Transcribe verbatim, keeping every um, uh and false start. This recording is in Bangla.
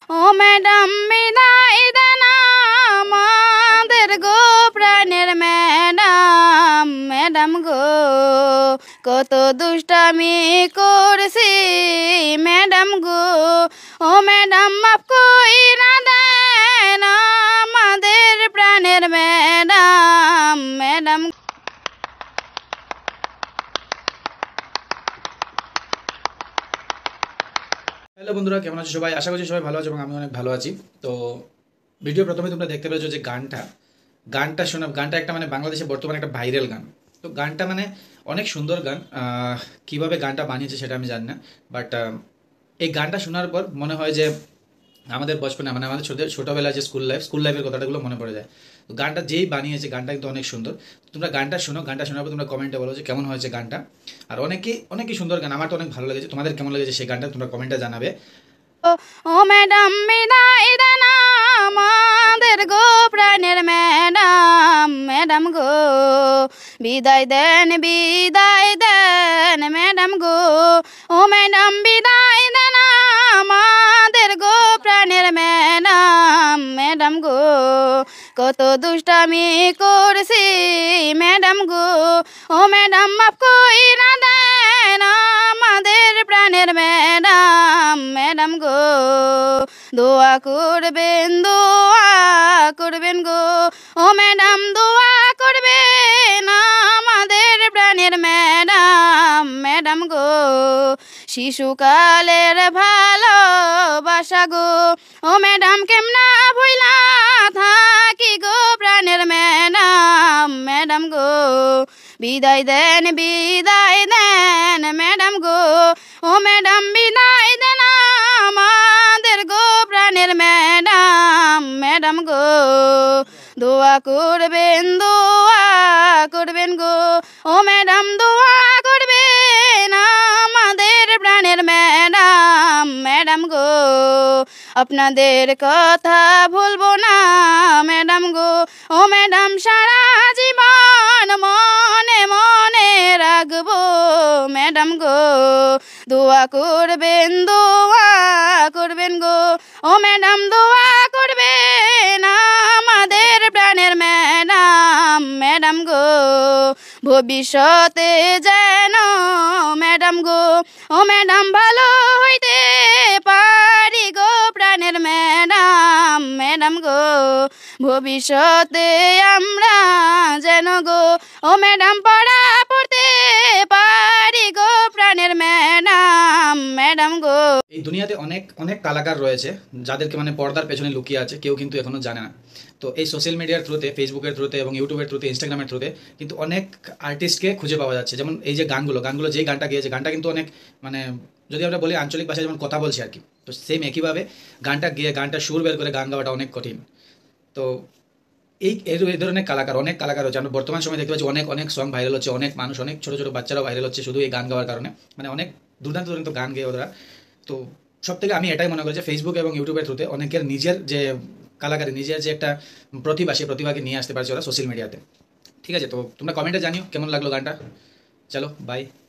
ও ম্যাডাম বিদায় দেন আমাদের গো প্রাণের ম্যাডাম, ম্যাডাম গো কত দুষ্টামি করছি ম্যাডাম গো, ও ম্যাডাম মাফ কইরা দেন আমাদের প্রাণের ম্যাডাম, ম্যাডাম। হ্যালো বন্ধুরা, কেমন আছো সবাই? আশা করছি সবাই ভালো আছো এবং আমি অনেক ভালো আছি। তো ভিডিও প্রথমে তোমরা দেখতে পেয়েছো যে গানটা গানটা শোনা গানটা একটা মানে বাংলাদেশে বর্তমানে একটা ভাইরাল গান। তো গানটা মানে অনেক সুন্দর গান। কিভাবে গানটা বানিয়েছে সেটা আমি জানি না, বাট এই গানটা শোনার পর মনে হয় যে আমাদের বচপনে মানে আমাদের ছোট ছোটোবেলায় যে স্কুল লাইফ স্কুল লাইফের কথাগুলো মনে পড়ে যায়। তো গানটা যেই বানিয়েছে গানটা কিন্তু অনেক সুন্দর। তোমরা গানটা শোনো, গানটা শোনার পর তোমরা কমেন্টে বলো যে কেমন হয়েছে গানটা। আর অনেকেই অনেকই সুন্দর গান, আমার তো অনেক ভালো লেগেছে। তোমাদের কেমন লেগেছে সেই গানটা তোমরা কমেন্টে জানাবে। ও ম্যাডাম বিদায় দেন আমাদের গো প্রাণের ম্যাডাম, ম্যাডাম গো বিদায় দেন, বিদায় দেন ম্যাডাম গো, ও ম্যাডাম বিদায় দেন আমাদের গো প্রাণের ম্যাডাম, ম্যাডাম গো কত দুষ্টামি করছি ম্যাডাম গো, ও ম্যাডাম মাফ কইরা দেন আমাদের প্রাণের ম্যাডাম, ম্যাডাম গো দোয়া করবেন, দোয়া করবেন গো, ও ম্যাডাম দোয়া করবেন আমাদের প্রাণের ম্যাডাম, ম্যাডাম গো শিশুকালের ভালোবাসা গো, ও ম্যাডাম কেমনা ভুইলা থাকি গো প্রাণের ম্যাডাম, ম্যাডাম গো বিদায় দেন, বিদায় দেন ম্যাডাম গো, ও ম্যাডাম বিদায় দেন আমাদের গো প্রাণের ম্যাডাম, ম্যাডাম গো দোয়া করবেন, দোয়া করবেন গো, ও ম্যাডাম দোয়া করবেন আমাদের প্রাণের ম্যাডাম, ম্যাডাম গো আপনাদের কথা ভুলবো না ম্যাডাম গো, ও ম্যাডাম সারা জীবন মনে মনে রাখবো ম্যাডাম গো দোয়া করবেন, দোয়া করবেন গো, ও ম্যাডাম দোয়া করবেন আমাদের প্রাণের ম্যাডাম, ম্যাডাম গো ভবিষ্যতে যেন ম্যাডাম গো, ও ম্যাডাম ভালো হইতে পারি গো প্রাণের ম্যাডাম, ম্যাডাম গো ভবিষ্যতে আমরা যেন গো, ও ম্যাডাম পড়া পড়তে পারি গো প্রাণের ম্যাডাম, ম্যাডাম গো। এই দুনিয়াতে অনেক অনেক কালাকার রয়েছে যাদেরকে মানে পর্দার পেছনে লুকিয়ে আছে, কেউ কিন্তু এখনো জানে না। তো এই সোশ্যাল মিডিয়ার থ্রুতে, ফেসবুকের থ্রুতে এবং ইউটিউবের থ্রুতে, ইনস্টাগ্রামের থ্রুতে কিন্তু অনেক আর্টিস্টকে খুঁজে পাওয়া যাচ্ছে। যেমন এই যে গানগুলো গানগুলো যেই গানটা গিয়েছে, গানটা কিন্তু অনেক মানে যদি আমরা বলি আঞ্চলিক ভাষায় যেমন কথা বলছি আর কি, তো সেম একইভাবে গানটা গিয়ে গানটা সুর বের করে গান গাওয়াটা অনেক কঠিন। তো এই এই ধরনের কালাকার অনেক কালাকার হচ্ছে। আমরা বর্তমান সময় দেখতে পাচ্ছি অনেক অনেক সং ভাইরাল হচ্ছে, অনেক মানুষ, অনেক ছোটো ছোটো বাচ্চারাও ভাইরাল হচ্ছে শুধু এই গান গাওয়ার কারণে। মানে অনেক দুর্দান্ত দুর্দান্ত গান গেয়ে ওরা। তো সব থেকে আমি এটাই মনে করি যে ফেসবুক এবং ইউটিউবের থ্রুতে অনেকের নিজের যে কালাকারি, নিজের যে একটা প্রতিভা, সেই প্রতিভাকে নিয়ে আসতে পারছে ওরা সোশ্যাল মিডিয়াতে। ঠিক আছে, তো তোমরা কমেন্টে জানিও কেমন লাগলো গানটা। চলো বাই।